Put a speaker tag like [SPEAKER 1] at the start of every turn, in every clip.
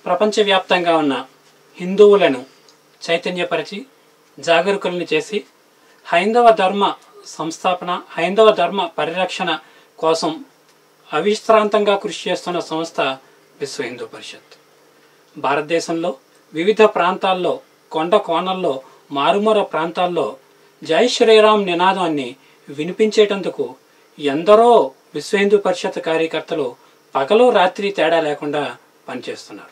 [SPEAKER 1] ప్రపంచవ్యాప్తంగా ఉన్న హిందువులను చైతన్యపరిచి జాగరూకులను చేసి హైందవ ధర్మ సంస్థాపన, హైందవ ధర్మ పరిరక్షణ కోసం అవిశ్రాంతంగా కృషి చేస్తున్న సంస్థ విశ్వ హిందూ పరిషత్. భారతదేశంలో వివిధ ప్రాంతాల్లో, కొండ కోణల్లో, మారుమూల ప్రాంతాల్లో జై శ్రీరామ్ నినాదాన్ని వినిపించేటందుకు ఎందరో విశ్వ హిందూ పరిషత్ కార్యకర్తలు పగలు రాత్రి తేడా లేకుండా పనిచేస్తున్నారు.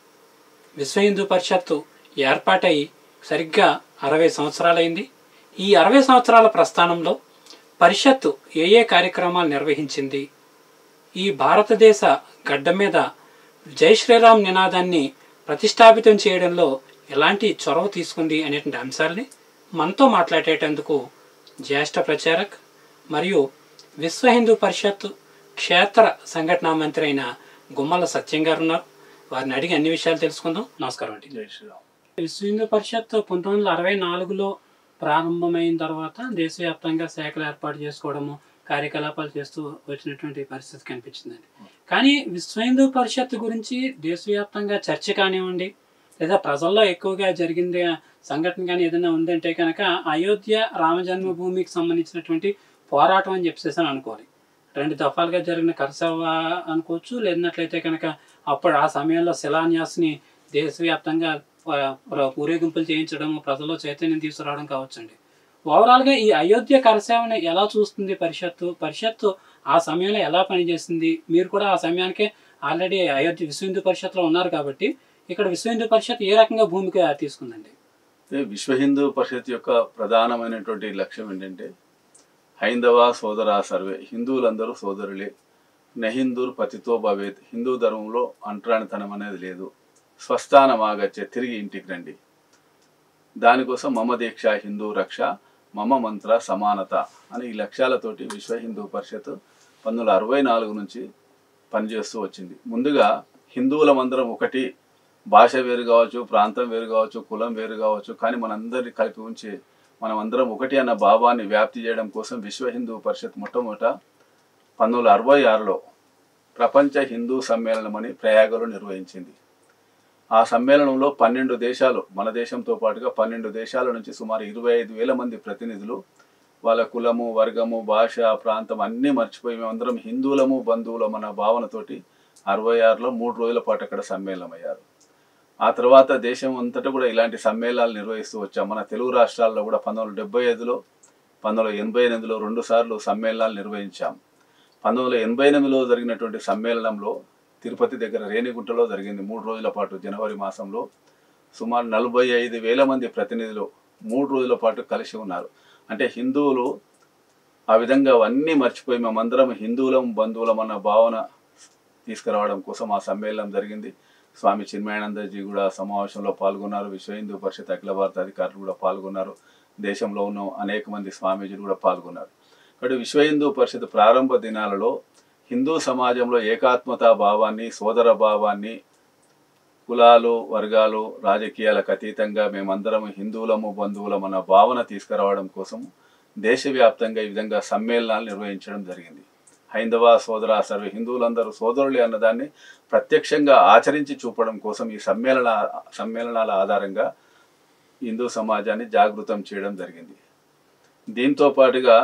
[SPEAKER 1] విశ్వ హిందూ పరిషత్తు ఏర్పాటై సరిగ్గా 60 సంవత్సరాలైంది. ఈ 60 సంవత్సరాల ప్రస్థానంలో పరిషత్తు ఏ కార్యక్రమాలు నిర్వహించింది, ఈ భారతదేశ గడ్డ మీద జై శ్రీరామ్ నినాదాన్ని ప్రతిష్టాపితం చేయడంలో ఎలాంటి చొరవ తీసుకుంది అనేటువంటి అంశాలని మనతో మాట్లాడేటందుకు జ్యేష్ఠ ప్రచారక్ మరియు విశ్వ హిందూ పరిషత్ క్షేత్ర సంఘటనా మంత్రి అయిన గుమ్మల సత్యం గారు ఉన్నారు. వారిని అడిగి అన్ని విషయాలు తెలుసుకుందాం. నమస్కారం అండి.
[SPEAKER 2] జై శ్రీరామ్.
[SPEAKER 1] విశ్వ హిందూ పరిషత్ 1964లో ప్రారంభమైన తర్వాత దేశవ్యాప్తంగా శాఖలు ఏర్పాటు చేసుకోవడము, కార్యకలాపాలు చేస్తూ వచ్చినటువంటి పరిస్థితి కనిపించిందండి. కానీ విశ్వ హిందూ పరిషత్ గురించి దేశవ్యాప్తంగా చర్చ కానివ్వండి, లేదా ప్రజల్లో ఎక్కువగా జరిగింది సంఘటన కానీ ఏదైనా ఉందంటే కనుక అయోధ్య రామ జన్మభూమికి సంబంధించినటువంటి పోరాటం అని చెప్పేసి అనుకోవాలి. 2 దఫాలుగా జరిగిన కర్సవ అనుకోవచ్చు, లేదన్నట్లయితే కనుక అప్పుడు ఆ సమయంలో శిలాన్యాస్ని దేశవ్యాప్తంగా ఊరేగింపులు చేయించడం, ప్రజల్లో చైతన్యం తీసుకురావడం కావచ్చండి. ఓవరాల్గా ఈ అయోధ్య కరసేవని ఎలా చూస్తుంది పరిషత్తు ఆ సమయంలో ఎలా పనిచేస్తుంది? మీరు కూడా ఆ సమయానికే ఆల్రెడీ అయోధ్య విశ్వ హిందూ పరిషత్లో ఉన్నారు కాబట్టి ఇక్కడ విశ్వ హిందూ పరిషత్ ఏ రకంగా భూమిక తీసుకుందండి?
[SPEAKER 2] విశ్వ హిందూ పరిషత్ యొక్క ప్రధానమైనటువంటి లక్ష్యం ఏంటంటే హైందవ సోదర సర్వే, హిందువులందరూ సోదరులే, నహిందూర్ పతితో భవేత్, హిందూ ధర్మంలో అంటరానితనం అనేది లేదు, స్వస్థానమాగచ్చే, తిరిగి ఇంటికి రండి. దానికోసం మమ దీక్ష హిందూ రక్ష, మమ మంత్ర సమానత అనే ఈ లక్ష్యాలతోటి విశ్వ హిందూ పరిషత్ 1964 నుంచి పనిచేస్తూ వచ్చింది. ముందుగా హిందువులమందరం ఒకటి, భాష వేరు కావచ్చు, ప్రాంతం వేరు కావచ్చు, కులం వేరు కావచ్చు, కానీ మనందరినీ కలిపి ఉంచి మనం అందరం ఒకటి అన్న భావాన్ని వ్యాప్తి చేయడం కోసం విశ్వ హిందూ పరిషత్ మొట్టమొదట 1966లో ప్రపంచ హిందూ సమ్మేళనం అని ప్రయాగలో నిర్వహించింది. ఆ సమ్మేళనంలో 12 దేశాలు, మన దేశంతో పాటుగా 12 దేశాల నుంచి సుమారు 25,000 మంది ప్రతినిధులు వాళ్ళ కులము, వర్గము, భాష, ప్రాంతం అన్నీ మర్చిపోయి మేమందరం హిందువులము, బంధువులం అన్న భావనతోటి 66లో 3 రోజుల పాటు అక్కడ సమ్మేళనం అయ్యారు. ఆ తర్వాత దేశం అంతటా కూడా ఇలాంటి సమ్మేళనాలు నిర్వహిస్తూ వచ్చాం. మన తెలుగు రాష్ట్రాల్లో కూడా 1975లో, 1988లో 2 సార్లు సమ్మేళనాలు నిర్వహించాం. 1988లో జరిగినటువంటి సమ్మేళనంలో తిరుపతి దగ్గర రేణిగుంటలో జరిగింది. 3 రోజుల పాటు జనవరి మాసంలో సుమారు 45,000 మంది ప్రతినిధులు 3 రోజుల పాటు కలిసి ఉన్నారు. అంటే హిందువులు ఆ విధంగా అవన్నీ మర్చిపోయి మేమందరం హిందువులం, బంధువులం అన్న భావన తీసుకురావడం కోసం ఆ సమ్మేళనం జరిగింది. స్వామి చిన్మయానందజీ కూడా సమావేశంలో పాల్గొన్నారు. విశ్వ హిందూ పరిషత్ అఖిల భారత అధికారులు కూడా పాల్గొన్నారు. దేశంలో ఉన్న అనేక మంది స్వామీజీలు కూడా పాల్గొన్నారు. కాబట్టి విశ్వ హిందూ పరిషత్ ప్రారంభ దినాలలో హిందూ సమాజంలో ఏకాత్మతా భావాన్ని, సోదర భావాన్ని, కులాలు, వర్గాలు, రాజకీయాలకు అతీతంగా మేమందరం హిందువులము, బంధువులం అన్న భావన తీసుకురావడం కోసం దేశవ్యాప్తంగా ఈ విధంగా సమ్మేళనాలు నిర్వహించడం జరిగింది. హైందవ సోదర సర్వే, హిందువులందరూ సోదరులే అన్నదాన్ని ప్రత్యక్షంగా ఆచరించి చూపడం కోసం ఈ సమ్మేళనాల ఆధారంగా హిందూ సమాజాన్ని జాగృతం చేయడం జరిగింది. దీంతో పాటుగా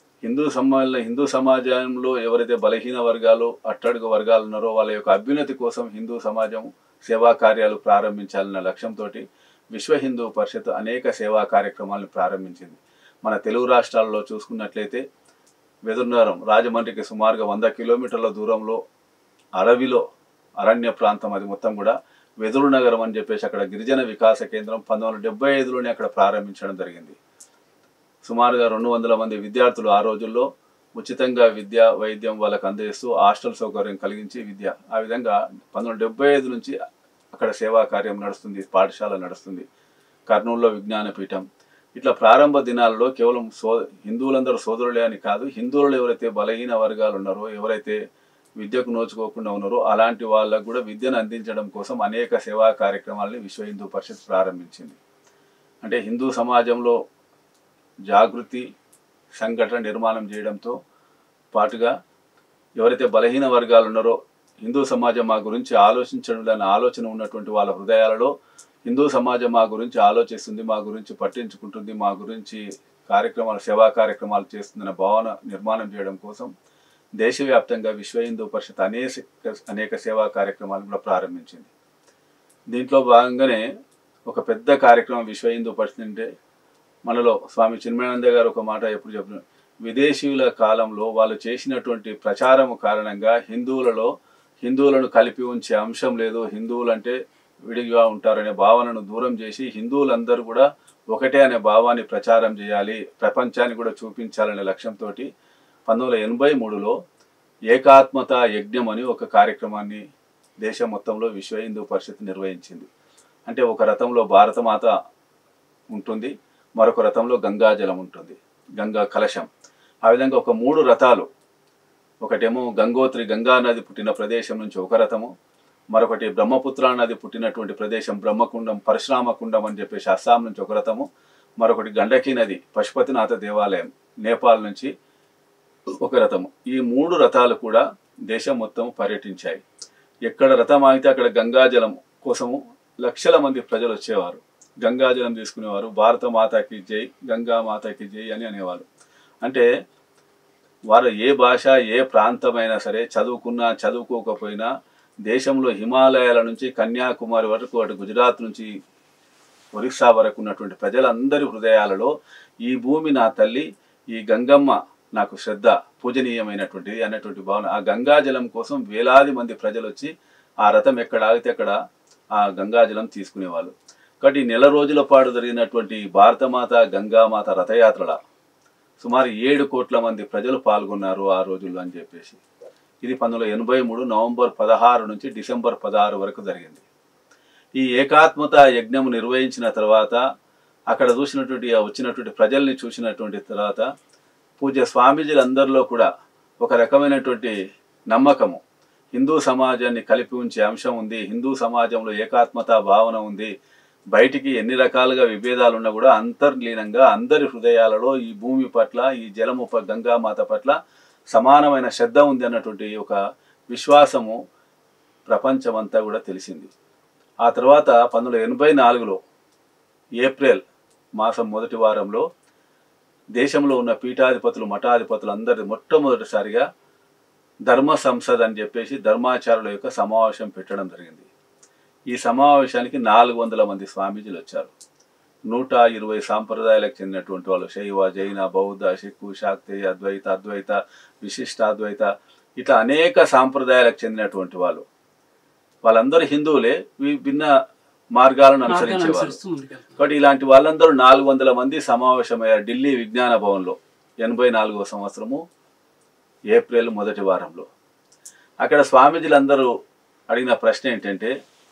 [SPEAKER 2] హిందూ సమాజంలో ఎవరైతే బలహీన వర్గాలు, అట్టడుగు వర్గాలు ఉన్నారో వాళ్ళ యొక్క అభ్యున్నతి కోసం హిందూ సమాజం సేవా కార్యాలు ప్రారంభించాలన్న లక్ష్యంతో విశ్వ హిందూ పరిషత్ అనేక సేవా కార్యక్రమాలను ప్రారంభించింది. మన తెలుగు రాష్ట్రాల్లో చూసుకున్నట్లయితే వెదురునగరం, రాజమండ్రికి సుమారుగా 100 కిలోమీటర్ల దూరంలో అడవిలో అరణ్య ప్రాంతం, అది మొత్తం కూడా వెదురునగరం అని చెప్పేసి అక్కడ గిరిజన వికాస కేంద్రం 1975లోనే అక్కడ ప్రారంభించడం జరిగింది. సుమారుగా 200 మంది విద్యార్థులు ఆ రోజుల్లో ఉచితంగా విద్య, వైద్యం వాళ్ళకు అందజేస్తూ హాస్టల్ సౌకర్యం కలిగించి విద్య, ఆ విధంగా 1975 నుంచి అక్కడ సేవా కార్యం నడుస్తుంది, పాఠశాల నడుస్తుంది. కర్నూలులో విజ్ఞానపీఠం. ఇట్లా ప్రారంభ దినాల్లో కేవలం హిందువులందరూ సోదరులే అని కాదు, హిందువులు ఎవరైతే బలహీన వర్గాలు ఉన్నారో, ఎవరైతే విద్యకు నోచుకోకుండా ఉన్నారో అలాంటి వాళ్ళకు కూడా విద్యను అందించడం కోసం అనేక సేవా కార్యక్రమాలని విశ్వ హిందూ పరిషత్ ప్రారంభించింది. అంటే హిందూ సమాజంలో జాగృతి, సంఘటన నిర్మాణం చేయడంతో పాటుగా ఎవరైతే బలహీన వర్గాలు ఉన్నారో హిందూ సమాజం మా గురించి ఆలోచించడం ఆలోచన ఉన్నటువంటి వాళ్ళ హృదయాలలో హిందూ సమాజం మా గురించి ఆలోచిస్తుంది, మా గురించి పట్టించుకుంటుంది, మా గురించి సేవా కార్యక్రమాలు చేస్తుందన్న భావన నిర్మాణం చేయడం కోసం దేశవ్యాప్తంగా విశ్వ హిందూ పరిషత్ అనేక సేవా కార్యక్రమాలు కూడా ప్రారంభించింది. దీంట్లో భాగంగానే ఒక పెద్ద కార్యక్రమం విశ్వ హిందూ పరిషత్ అంటే మనలో స్వామి చిన్మయానంద గారు ఒక మాట ఎప్పుడు చెప్తున్నారు, విదేశీయుల కాలంలో వాళ్ళు చేసినటువంటి ప్రచారం కారణంగా హిందువులను కలిపి ఉంచే అంశం లేదు, హిందువులంటే విడిగా ఉంటారనే భావనను దూరం చేసి హిందువులందరూ కూడా ఒకటే అనే భావాన్ని ప్రచారం చేయాలి, ప్రపంచాన్ని కూడా చూపించాలనే లక్ష్యంతో 1983లో ఏకాత్మత యజ్ఞం అని ఒక కార్యక్రమాన్ని దేశం మొత్తంలో విశ్వ హిందూ పరిషత్ నిర్వహించింది. అంటే ఒక రథంలో భారతమాత ఉంటుంది, మరొక రథంలో గంగాజలం ఉంటుంది, గంగా కలశం. ఆ విధంగా ఒక 3 రథాలు, ఒకటేమో గంగా నది పుట్టిన ప్రదేశం నుంచి ఒక రథము, మరొకటి బ్రహ్మపుత్ర నది పుట్టినటువంటి ప్రదేశం బ్రహ్మకుండం పరశురామకుండం అని చెప్పేసి అస్సాం నుంచి ఒక రథము, మరొకటి గండకీ నది పశుపతినాథ దేవాలయం నేపాల్ నుంచి ఒక రథము. ఈ 3 రథాలు కూడా దేశం మొత్తం పర్యటించాయి. ఎక్కడ రథం ఆగితే అక్కడ గంగాజలం కోసము లక్షల మంది ప్రజలు వచ్చేవారు, గంగాజలం తీసుకునేవారు, భారత మాతాకి జై, గంగా మాతాకి జై అని అనేవారు. అంటే వారు ఏ భాష ఏ ప్రాంతమైనా సరే, చదువుకున్నా చదువుకోకపోయినా, దేశంలో హిమాలయాల నుంచి కన్యాకుమారి వరకు, అటు గుజరాత్ నుంచి ఒరిస్సా వరకు ఉన్నటువంటి ప్రజలందరి హృదయాలలో ఈ భూమి నా తల్లి, ఈ గంగమ్మ నాకు శ్రద్ధ, పూజనీయమైనటువంటిది అన్నటువంటి భావన. ఆ గంగాజలం కోసం వేలాది మంది ప్రజలు వచ్చి ఆ రథం ఎక్కడ ఆగితే అక్కడ ఆ గంగాజలం తీసుకునేవాళ్ళు. కాబట్టి 1 నెల రోజుల పాటు జరిగినటువంటి భారతమాత గంగామాత రథయాత్రల సుమారు 7 కోట్ల మంది ప్రజలు పాల్గొన్నారు ఆ రోజుల్లో అని చెప్పేసి. ఇది 1983 నవంబర్ 16 నుంచి డిసెంబర్ 16 వరకు జరిగింది. ఈ ఏకాత్మత యజ్ఞం నిర్వహించిన తర్వాత అక్కడ వచ్చినటువంటి ప్రజల్ని చూసినటువంటి తర్వాత పూజ్య స్వామీజీలందరిలో కూడా ఒక రకమైనటువంటి నమ్మకము, హిందూ సమాజాన్ని కలిపి ఉంచే అంశం ఉంది, హిందూ సమాజంలో ఏకాత్మత భావన ఉంది, బయటికి ఎన్ని రకాలుగా విభేదాలు ఉన్నా కూడా అంతర్లీనంగా అందరి హృదయాలలో ఈ భూమి పట్ల, ఈ జలము గంగామాత పట్ల సమానమైన శ్రద్ధ ఉంది అన్నటువంటి ఒక విశ్వాసము ప్రపంచమంతా కూడా తెలిసింది. ఆ తర్వాత 1984లో ఏప్రిల్ మాసం మొదటి వారంలో దేశంలో ఉన్న పీఠాధిపతులు మఠాధిపతులు అందరి మొట్టమొదటిసారిగా ధర్మ సంసద్ అని చెప్పేసి ధర్మాచారుల యొక్క సమావేశం పెట్టడం జరిగింది. ఈ సమావేశానికి 400 మంది స్వామీజీలు వచ్చారు. 120 సాంప్రదాయాలకు చెందినటువంటి వాళ్ళు, శైవ, జైన, బౌద్ధ, సిక్కు, శాక్తేయ, అద్వైత, విశిష్టాద్వైత, ఇట్లా అనేక సాంప్రదాయాలకు చెందినటువంటి వాళ్ళందరూ హిందువులే, భిన్న మార్గాలను అనుసరించేవారు. కాబట్టి ఇలాంటి వాళ్ళందరూ 400 మంది సమావేశమయ్యారు ఢిల్లీ విజ్ఞాన భవన్లో 84వ సంవత్సరము ఏప్రిల్ మొదటి వారంలో. అక్కడ స్వామీజీలందరూ అడిగిన ప్రశ్న ఏంటంటే,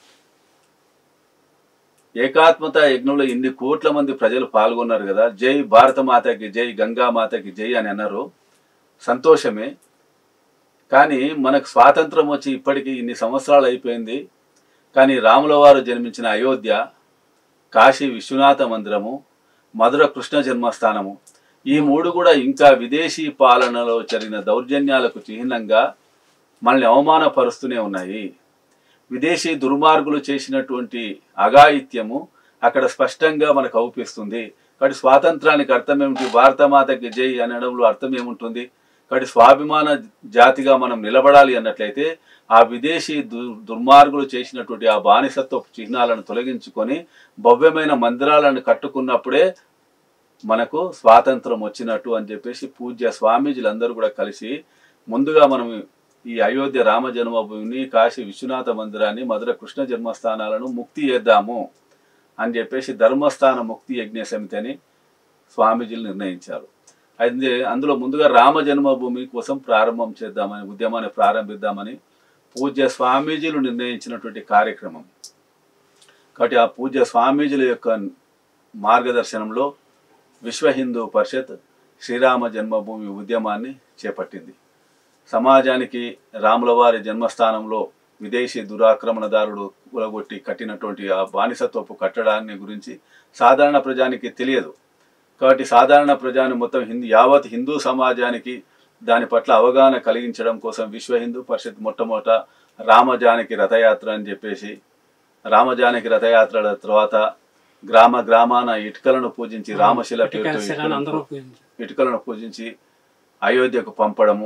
[SPEAKER 2] ఏకాత్మత యజ్ఞంలో ఇన్ని కోట్ల మంది ప్రజలు పాల్గొన్నారు కదా, జై భారతమాతకి జై, గంగామాతకి జై అని అన్నారు, సంతోషమే. కానీ మనకు స్వాతంత్రం వచ్చి ఇప్పటికీ ఇన్ని సంవత్సరాలు అయిపోయింది, కానీ రాముల వారు జన్మించిన అయోధ్య, కాశీ విశ్వనాథ మందిరము, మధుర కృష్ణ జన్మస్థానము, ఈ 3 కూడా ఇంకా విదేశీ పాలనలో జరిగిన దౌర్జన్యాలకు చిహ్నంగా మనల్ని అవమానపరుస్తూనే ఉన్నాయి. విదేశీ దుర్మార్గులు చేసినటువంటి అఘాయిత్యము అక్కడ స్పష్టంగా మనకు అవుపిస్తుంది. కాబట్టి స్వాతంత్రానికి అర్థం ఏమిటి, భారతమాతకి జై అనడంలో అర్థం ఏముంటుంది? కాబట్టి స్వాభిమాన జాతిగా మనం నిలబడాలి అన్నట్లయితే ఆ విదేశీ దుర్మార్గులు చేసినటువంటి ఆ బానిసత్వ చిహ్నాలను తొలగించుకొని భవ్యమైన మందిరాలను కట్టుకున్నప్పుడే మనకు స్వాతంత్రం వచ్చినట్టు అని చెప్పేసి పూజ్య స్వామీజీలందరూ కూడా కలిసి ముందుగా మనం ఈ అయోధ్య రామ జన్మభూమిని, కాశీ విశ్వనాథ మందిరాన్ని, మధుర కృష్ణ జన్మస్థానాలను ముక్తి చేద్దాము అని చెప్పేసి ధర్మస్థాన ముక్తి యజ్ఞ సమితి అని స్వామీజీలు నిర్ణయించారు. అయితే అందులో ముందుగా రామ జన్మభూమి కోసం ప్రారంభం చేద్దామని, ఉద్యమాన్ని ప్రారంభిద్దామని పూజ్య స్వామీజీలు నిర్ణయించినటువంటి కార్యక్రమం. కాబట్టి ఆ పూజ్య స్వామీజీల యొక్క మార్గదర్శనంలో విశ్వ హిందూ పరిషత్ శ్రీరామ జన్మభూమి ఉద్యమాన్ని చేపట్టింది. సమాజానికి రాముల వారి జన్మస్థానంలో విదేశీ దురాక్రమణదారుడు కూలగొట్టి కట్టినటువంటి ఆ బానిసత్వపు కట్టడాన్ని గురించి సాధారణ ప్రజానికి తెలియదు. కాబట్టి సాధారణ ప్రజాని మొత్తం యావత్ హిందూ సమాజానికి దాని పట్ల అవగాహన కలిగించడం కోసం విశ్వ హిందూ పరిషత్ మొట్టమొదట రామజానకి రథయాత్ర అని చెప్పేసి, రామజానకి రథయాత్రల తర్వాత గ్రామ గ్రామాన ఇటుకలను పూజించి, రామశిల పేరుతో ఇటుకలను పూజించి అయోధ్యకు పంపడము.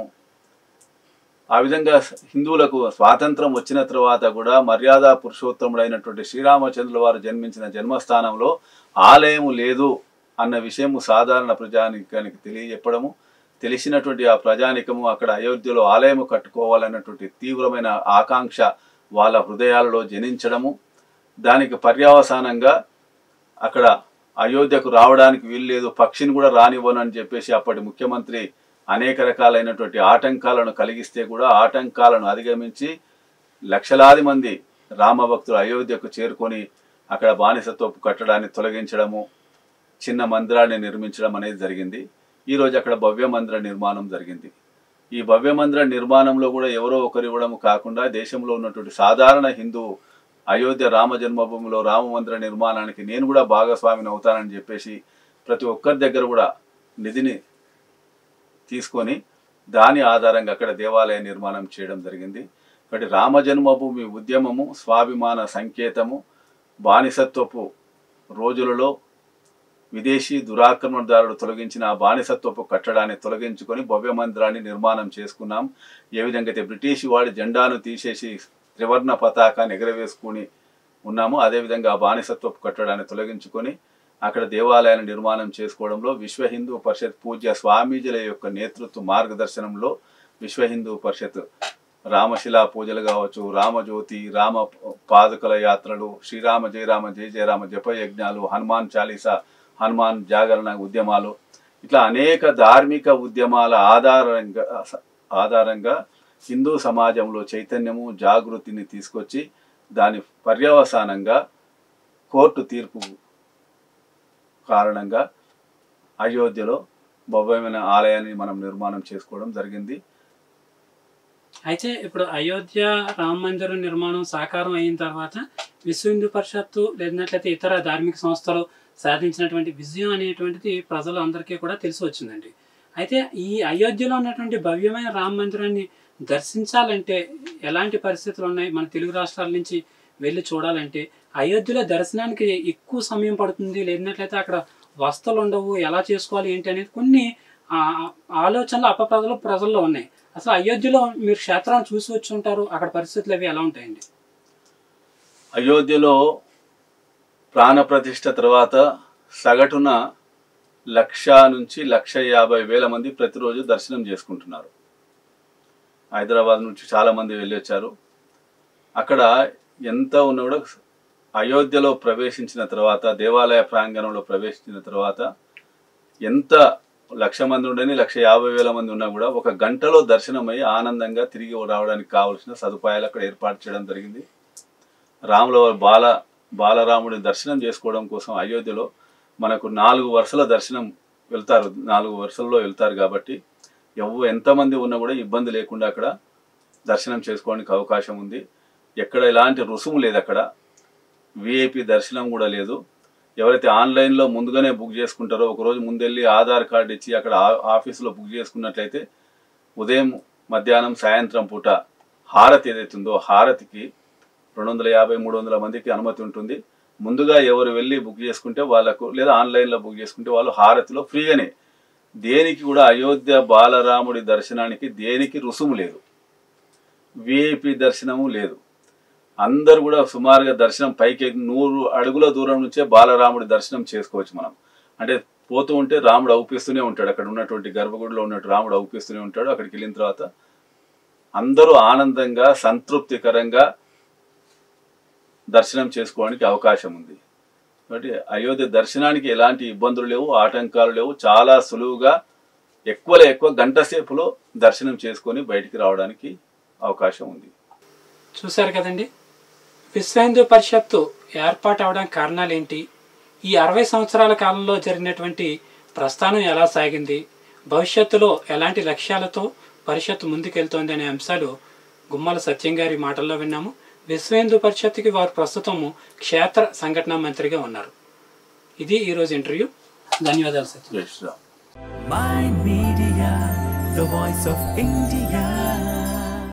[SPEAKER 2] ఆ విధంగా హిందువులకు స్వాతంత్రం వచ్చిన తర్వాత కూడా మర్యాద పురుషోత్తముడైనటువంటి శ్రీరామచంద్రుల వారు జన్మించిన జన్మస్థానంలో ఆలయం లేదు అన్న విషయము సాధారణ ప్రజానికానికి తెలియజెప్పడము, తెలిసినటువంటి ఆ ప్రజానికము అక్కడ అయోధ్యలో ఆలయము కట్టుకోవాలన్నటువంటి తీవ్రమైన ఆకాంక్ష వాళ్ళ హృదయాలలో జనించడము, దానికి పర్యవసానంగా అక్కడ అయోధ్యకు రావడానికి వీల్లేదు, పక్షిని కూడా రానివ్వను అని చెప్పేసి అప్పటి ముఖ్యమంత్రి అనేక రకాలైనటువంటి ఆటంకాలను కలిగిస్తే కూడా ఆటంకాలను అధిగమించి లక్షలాది మంది రామభక్తులు అయోధ్యకు చేరుకొని అక్కడ బానిసత్వపు కట్టడాన్ని తొలగించడము, చిన్న మందిరాన్ని నిర్మించడం అనేది జరిగింది. ఈరోజు అక్కడ భవ్య మందిర నిర్మాణం జరిగింది. ఈ భవ్య మందిర నిర్మాణంలో కూడా ఎవరో ఒకరు ఇవ్వడం కాకుండా దేశంలో ఉన్నటువంటి సాధారణ హిందూ అయోధ్య రామ జన్మభూమిలో రామ మందిర నిర్మాణానికి నేను కూడా భాగస్వామిని అవుతానని చెప్పేసి ప్రతి ఒక్కరి దగ్గర కూడా నిధిని తీసుకొని దాని ఆధారంగా అక్కడ దేవాలయ నిర్మాణం చేయడం జరిగింది. కాబట్టి రామ జన్మభూమి ఉద్యమము స్వాభిమాన సంకేతము. బానిసత్వపు రోజులలో విదేశీ దురాక్రమణదారుడు తొలగించిన ఆ బానిసత్వపు కట్టడాన్ని తొలగించుకొని భవ్య మందిరాన్ని నిర్మాణం చేసుకున్నాం. ఏ విధంగా అయితే బ్రిటిష్ వాడి జెండాను తీసేసి త్రివర్ణ పతాకాన్ని ఎగరవేసుకుని ఉన్నాము, అదేవిధంగా ఆ బానిసత్వపు కట్టడాన్ని తొలగించుకొని అక్కడ దేవాలయాన్ని నిర్మాణం చేసుకోవడంలో విశ్వ హిందూ పరిషత్ పూజ్య స్వామీజీల యొక్క నేతృత్వ మార్గదర్శనంలో విశ్వ హిందూ పరిషత్ రామశిలా పూజలు కావచ్చు, రామజ్యోతి, రామ పాదుకల యాత్రలు, శ్రీరామ జయరామ జయ జయరామ జపయజ్ఞాలు, హనుమాన్ చాలీసా, హనుమాన్ జాగరణ ఉద్యమాలు, ఇట్లా అనేక ధార్మిక ఉద్యమాల ఆధారంగా హిందూ సమాజంలో చైతన్యము జాగృతిని తీసుకొచ్చి దాని పర్యవసానంగా కోర్టు తీర్పు కారణంగా అయోధ్యలో భవ్యమైన ఆలయాన్ని మనం నిర్మాణం చేసుకోవడం జరిగింది.
[SPEAKER 1] అయితే ఇప్పుడు అయోధ్య రామ మందిరం నిర్మాణం సాకారం అయిన తర్వాత విశ్వ హిందూ పరిషత్తు లేదంటే ఇతర ధార్మిక సంస్థలు సాధించినటువంటి విజయం అనేటువంటిది ప్రజలు అందరికీ కూడా తెలిసి వచ్చిందండి. అయితే ఈ అయోధ్యలో ఉన్నటువంటి భవ్యమైన రామ మందిరాన్ని దర్శించాలంటే ఎలాంటి పరిస్థితులు ఉన్నాయి? మన తెలుగు రాష్ట్రాల నుంచి వెళ్ళి చూడాలంటే అయోధ్యలో దర్శనానికి ఎక్కువ సమయం పడుతుంది, లేదంటే అక్కడ వసతులు ఉండవు, ఎలా చేసుకోవాలి ఏంటి అనేది కొన్ని ఆలోచనలు ప్రజల్లో ఉన్నాయి. అసలు అయోధ్యలో మీరు క్షేత్రాన్ని చూసి వచ్చి ఉంటారు, అక్కడ పరిస్థితులు అవి ఎలా ఉంటాయండి?
[SPEAKER 2] అయోధ్యలో ప్రాణప్రతిష్ఠ తర్వాత సగటున 1,00,000 నుంచి 1,50,000 మంది ప్రతిరోజు దర్శనం చేసుకుంటున్నారు. హైదరాబాద్ నుంచి చాలామంది వెళ్ళి వచ్చారు. అక్కడ ఎంత ఉన్నా కూడా అయోధ్యలో ప్రవేశించిన తర్వాత, దేవాలయ ప్రాంగణంలో ప్రవేశించిన తర్వాత ఎంత 1,00,000 మంది ఉండని 1,50,000 మంది ఉన్నా కూడా 1 గంటలో దర్శనమై ఆనందంగా తిరిగి రావడానికి కావలసిన సదుపాయాలు అక్కడ ఏర్పాటు చేయడం జరిగింది. బాలరాముడి దర్శనం చేసుకోవడం కోసం అయోధ్యలో మనకు 4 వరుసల దర్శనం వెళ్తారు, 4 వరుసల్లో వెళ్తారు. కాబట్టి ఎంతమంది ఉన్నా కూడా ఇబ్బంది లేకుండా అక్కడ దర్శనం చేసుకోవడానికి అవకాశం ఉంది. ఎక్కడ ఎలాంటి రుసుము లేదు, అక్కడ విఐపి దర్శనం కూడా లేదు. ఎవరైతే ఆన్లైన్లో ముందుగానే బుక్ చేసుకుంటారో, ఒకరోజు ముందెళ్ళి ఆధార్ కార్డు ఇచ్చి అక్కడ ఆఫీసులో బుక్ చేసుకున్నట్లయితే ఉదయం, మధ్యాహ్నం, సాయంత్రం పూట హారతి ఏదైతుందో హారతికి 250-300 మందికి అనుమతి ఉంటుంది. ముందుగా ఎవరు వెళ్ళి బుక్ చేసుకుంటే వాళ్ళకు, లేదా ఆన్లైన్లో బుక్ చేసుకుంటే వాళ్ళు హారతిలో ఫ్రీగానే, దేనికి కూడా అయోధ్య బాలరాముడి దర్శనానికి దేనికి రుసుము లేదు, విఐపి దర్శనము లేదు. అందరు కూడా సుమారుగా దర్శనం పైకి 100 అడుగుల దూరం నుంచే బాలరాముడి దర్శనం చేసుకోవచ్చు మనం. అంటే పోతూ ఉంటే రాముడు అవుపిస్తూనే ఉంటాడు, అక్కడ ఉన్నటువంటి గర్భగుడిలో ఉన్నట్టు రాముడు అవుపిస్తూనే ఉంటాడు. అక్కడికి వెళ్ళిన తర్వాత అందరూ ఆనందంగా సంతృప్తికరంగా దర్శనం చేసుకోవడానికి అవకాశం ఉంది. కాబట్టి అయోధ్య దర్శనానికి ఎలాంటి ఇబ్బందులు లేవు, ఆటంకాలు లేవు. చాలా సులువుగా ఎక్కువ గంట సేపులో దర్శనం చేసుకొని బయటికి రావడానికి అవకాశం ఉంది.
[SPEAKER 1] చూశారు కదండి, విశ్వ హిందూ పరిషత్తు ఏర్పాటు అవడానికి కారణాలు ఏంటి, ఈ 60 సంవత్సరాల కాలంలో జరిగినటువంటి ప్రస్థానం ఎలా సాగింది, భవిష్యత్తులో ఎలాంటి లక్ష్యాలతో పరిషత్తు ముందుకెళ్తోంది అనే అంశాలు గుమ్మల సత్యం గారి మాటల్లో విన్నాము. విశ్వ హిందూ పరిషత్తుకి వారు ప్రస్తుతం క్షేత్ర సంఘటన మంత్రిగా ఉన్నారు. ఇది ఈరోజు ఇంటర్వ్యూ. ధన్యవాదాలు సత్యం.
[SPEAKER 2] Mind Media, the voice of India.